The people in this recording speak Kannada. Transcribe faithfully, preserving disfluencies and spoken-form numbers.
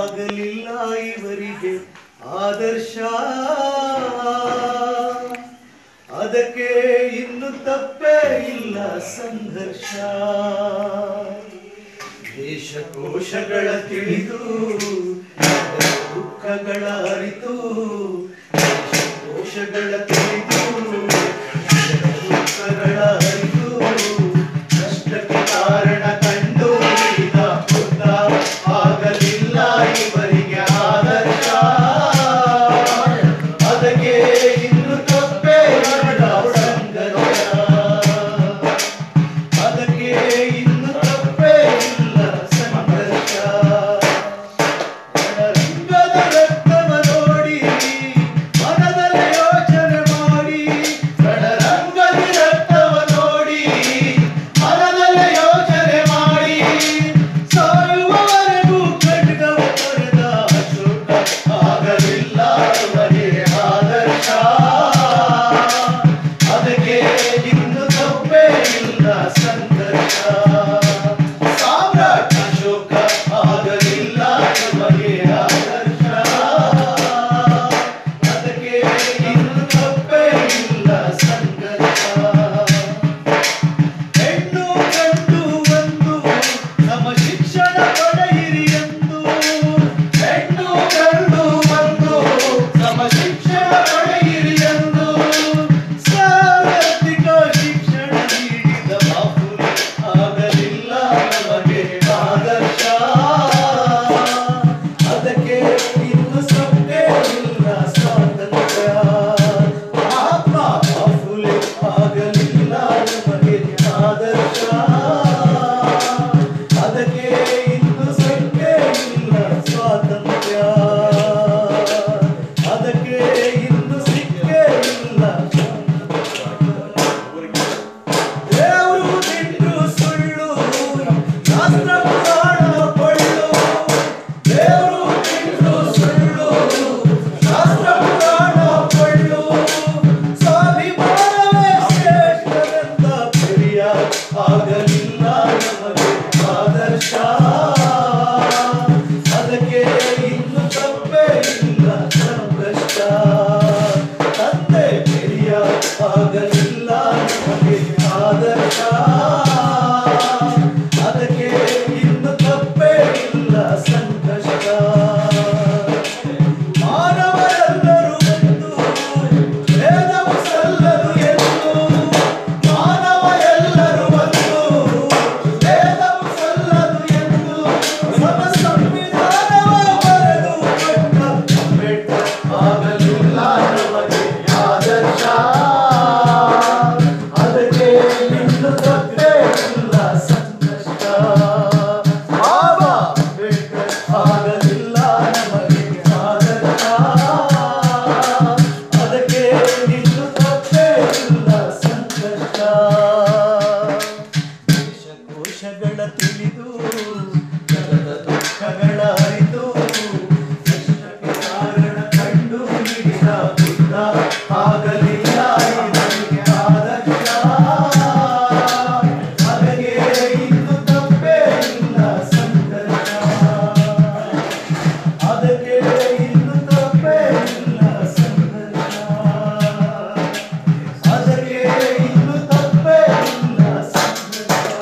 ಆಗಲಿಲ್ಲ ಇವರಿಗೆ ಆದರ್ಶ, ಅದಕ್ಕೆ ಇನ್ನು ತಪ್ಪೇ ಇಲ್ಲ ಸಂಘರ್ಷ. ದೇಶಕೋಶಗಳ ತಿಳಿದು ದುಃಖಗಳ ಅರಿತು, ದೇಶಕೋಶಗಳ ತಿಳಿದು ದುಃಖಗಳ ಅರಿತು, ಕಷ್ಟಕ್ಕೆ ಕಾರಣ ಕಂಡು ಈಗ ಬುದ್ಧ ಆಗಲಿಲ್ಲ ಇವರಿಗೆ ಆದರ್ಶ, ಅದಕ್ಕೆ ಇನ್ನು ತಪ್ಪೇ ಇಲ್ಲ ಸಂಘರ್ಷ, ಅದಕ್ಕೆ ಇನ್ನು ತಪ್ಪೇ ಇಲ್ಲ ಸಂಘರ್ಷ. ರಣರಂಗದ ರಕ್ತವ ನೋಡಿ ಮನದಲ್ಲಿ ಯೋಚನೆ ಮಾಡಿ, ರಣರಂಗದ ರಕ್ತವ ನೋಡಿ ಮನದಲ್ಲಿ ಯೋಚನೆ ಮಾಡಿ, ಸಾಯುವವರೆಗೂ ಖಡ್ಗವ ತೊರೆದ ಅಶೋಕ ಆಗಲಿಲ್ಲ ಅವರೇ ಆದರ್ಶ, ಅದಕ್ಕೆ ಇನ್ನು ತಪ್ಪೇ ಇಲ್ಲ ಸಂಘರ್ಷ. ಸಾಮ್ರಾಟ್ ಅಶೋಕ ಆಗಲಿಲ್ಲ ಅವರೇ ಆದರ್ಶ, ಅದಕ್ಕೆ ಇನ್ನು ತಪ್ಪೇ ಇಲ್ಲ ಸಂಘರ್ಷ. ಹೆಣ್ಣು ಗಂಡು ಒಂದು ನಮ್ಮ ಶಿಕ್ಷಣ ಪಡೆಯಿರಿ ಎಂದು, ಹೆಣ್ಣು ಗಂಡು ಒಂದು ನಮ್ಮ ಶಿಕ್ಷಣ ಪಡೆಯಿರಿ ಎಂದು, ಸಾರ್ವತ್ರಿಕ ಶಿಕ್ಷಣ ನೀಡಿದ ಬಾಪುಲೆ ಆಗಲಿಲ್ಲ ನಮಗೆ ಆದರ್ಶ, ಅದಕ್ಕೆ ಇನ್ನು ತಪ್ಪೇ ಇಲ್ಲ ಸ್ವಾತಂತ್ರ್ಯ. ಮಹಾತ್ಮ ಬಾಪುಲೆ ಆಗಲಿಲ್ಲ ನಮಗೆ ಆದರ್ಶ, ಅದಕ್ಕೆ ಇನ್ನು ತಪ್ಪೇ ಇಲ್ಲ ಸ್ವಾತಂತ್ರ್ಯ, ಅದಕ್ಕೆ ಇನ್ನು ಸಿಕ್ಕೇ ಇಲ್ಲ. ದೇವರು ತಿಂದು ಸುಳ್ಳು ಶಾಸ್ತ್ರ ಪುರಾಣ ಪಳ್ಳು, ದೇವರು ತಿಂದು ಸುಳ್ಳು ಶಾಸ್ತ್ರ ಪುರಾಣ ಪಳ್ಳು, ಸ್ವಾಭಿಮಾನವೇ ಶ್ರೇಷ್ಠವೆಂದ ಪೆರಿಯಾರ್ ಆಗಲಿಲ್ಲ ನಮಗೆ ಆದರ್ಶ, ಅದಕ್ಕೆ ಇನ್ನು ತಪ್ಪೇ ಇಲ್ಲ ಸಂಕಷ್ಟ. ತಂದೆ ಪೆರಿಯಾರ್ ಆಗಲಿಲ್ಲ ನಮಗೆ ಆದರ್ಶ, ಅದಕ್ಕೆ ಇನ್ನು ತಪ್ಪೇ ಇಲ್ಲ ಸಂಕಷ್ಟ. ಮಾನವರೆಲ್ಲರೂ ಒಂದು ಭೇದವು ಸಲ್ಲದು ಎಂದು, ಮಾನವರೆಲ್ಲರೂ ಒಂದು ಭೇದವು ಸಲ್ಲದು ಎಂದು, ಸಮ ಸಂವಿಧಾನವ ಬರೆದು ಕೊಟ್ಟ ಅಂಬೇಡ್ಕರ್ ಆಗಲಿಲ್ಲ ನಮಗೆ ಆದರ್ಶ, ಅದಕ್ಕೆ ಇನ್ನು ತಪ್ಪೇ ಇಲ್ಲ ಸಂಕಷ್ಟ. ಬಾಬಾ ಅಂಬೇಡ್ಕರ್ ಆಗಲಿಲ್ಲ ನಮಗೆ ಆದರ್ಶ, ಅದಕ್ಕೆ ಇನ್ನು ತಪ್ಪೇ ಇಲ್ಲ ಸಂಕಷ್ಟ. ದೇಶಕೋಶಗಳ ತಿಳಿದು